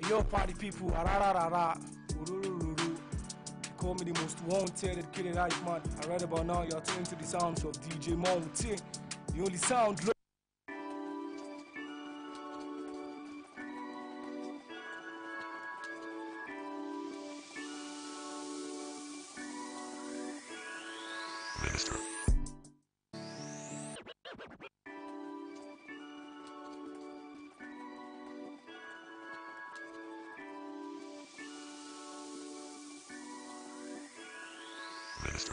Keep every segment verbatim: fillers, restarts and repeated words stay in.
Yo, party people, arararara, urururu. They call me the most wanted, educated hype man. I read about now, you're tuning to the sounds of D J Mountain. The only sound. Minister. Minister.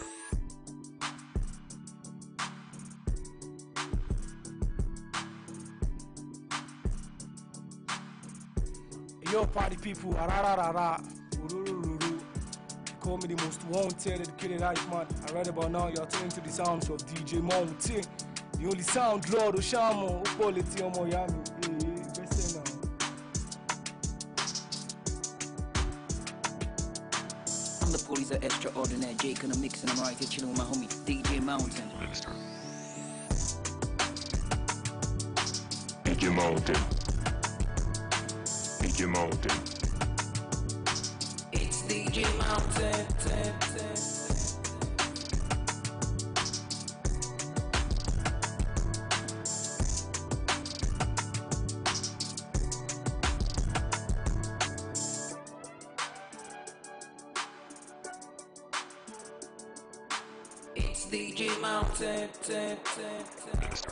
Yo, party people, arararara, urururu. They call me the most wanted, educated hype man. I read about now, you're tuning to the sounds of D J Mountain. The only sound, Lord Oshamo, Upoliti Omo Yami. Eh, best now. I'm the police are extraordinary. Jake and I'm mixing them right here, chilling with my homie D J Mountain. Minister. D J Mountain. D J Mountain. It's D J Mountain. Ten, ten. It's D J Mountain. Ten, ten, ten. Minister.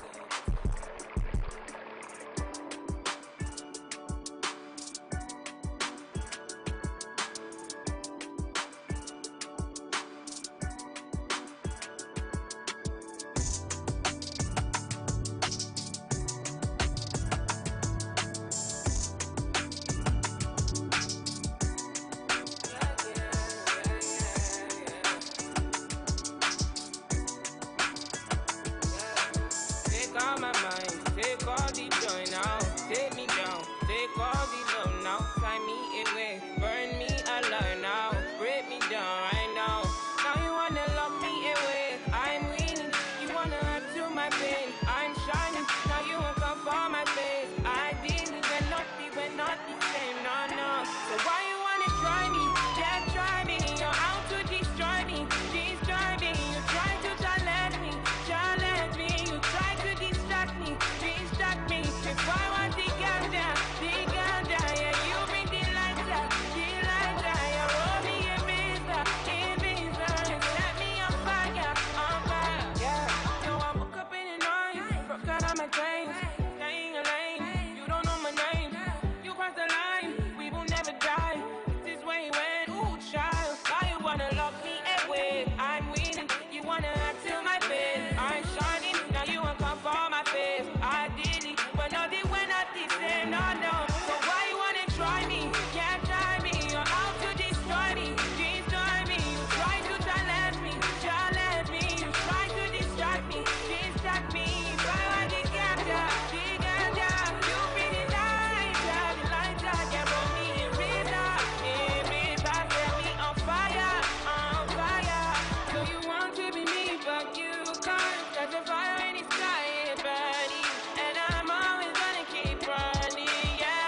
Take all my mind, take all the joy now. Take me down, take all the love now. Tie me away, burn me alive now. Break me down right now. Now you wanna lock me away. I'm winning, you wanna add to my pain. I'm shining, now you won't come for my face. I didn't, we're not the, we're not the same, no, no. So why you wanna try me? Yeah, try me. You're out to destroy me, destroy me. You try to challenge me, challenge me. You try to distract me, distract me. If I want the ganja, the ganja, yeah, you bring the lights out, the lights out. You roll me a visa, a visa. You set me on fire, on fire, yeah. So I woke up in the night, broke out of my chains, staying lane. You don't know my name, you crossed the line. We will never die. This is where you went, ooh, child. Why you wanna lock me away? I'm winning, you wanna add to my face. I'm shining, now you won't come for my face. I did it, but no, they were not the same, no, no. So why you wanna try me? Can't try me, you're out to destroy me, destroy me. You try to challenge me, challenge me. You try to distract me, distract me. If I want the ganja, the ganja, you bring the light, the light, yeah, roll me a razor, a razor, set me on fire, on fire. So you want to be me, but you can't. There's a fire in the sky, it's burning, and I'm always gonna keep running, yeah,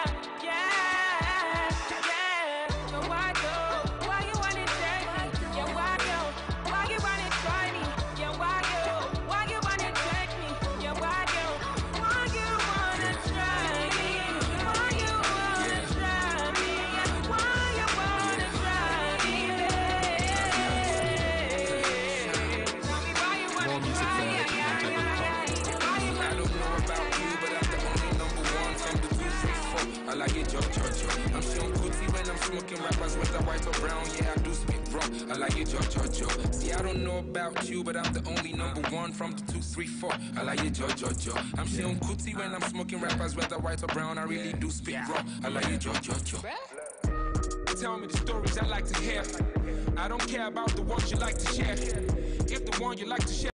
yeah, yeah. So why go? Why you wanna take me? Yeah, why go? Why you wanna try me? Yeah, why go? Why you wanna take me? Yeah, why go? Why you wanna try me? Why you wanna try me? Yeah, why you wanna try me? Tell me why you wanna try me? Yeah, yeah, yeah, yeah. Why you I wanna don't know about you, but I'm the only number one from the two, three, four. I like it, yo, yo, yo. I'm showing cootie when I'm smoking rappers, whether white or brown. Yeah, I do spit raw. I like it, yo, yo, yo. See, I don't know about you, but I'm the only number one from the two, three, four. I like it, yo, yo, yo. I'm showing cootie when I'm smoking rappers, whether white or brown. I really do spit raw. I like it, yo, yo, yo. Tell me the stories I like to hear. I don't care about the ones you like to share. If the one you like to share